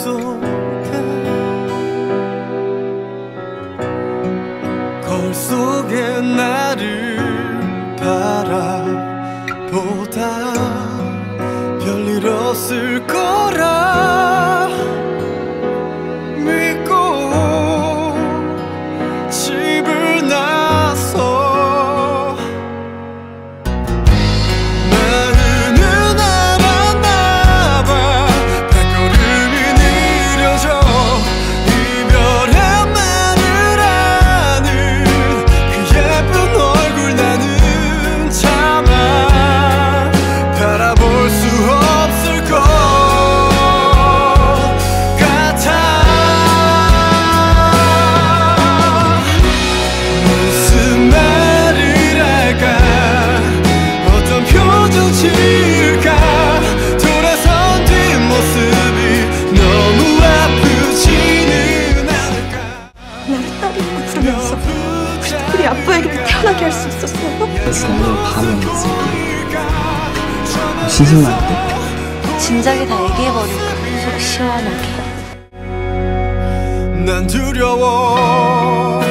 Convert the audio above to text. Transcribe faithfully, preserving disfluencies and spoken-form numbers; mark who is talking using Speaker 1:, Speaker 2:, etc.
Speaker 1: 속에 거울 속에 나를 바라보다 별일 없을 거라 믿고 집을 나서 마음은 알았나 봐. 발걸음이 느려져 이별의 마늘하는 그 예쁜 얼굴 나는 차마 바라볼 수 없을 것 같아. 무슨 말을 할까 어떤 표정 지을까 돌아선 뒷모습이 너무 아프지는 않을까.
Speaker 2: 나를 따르고 부르면서 우리 아빠에게도 태어나게 할 수 있었어요.
Speaker 3: 지난번 밤에 시즌만 때
Speaker 2: 진작에 다 얘기해버릴까. 속 시원하게.
Speaker 1: 난 두려워.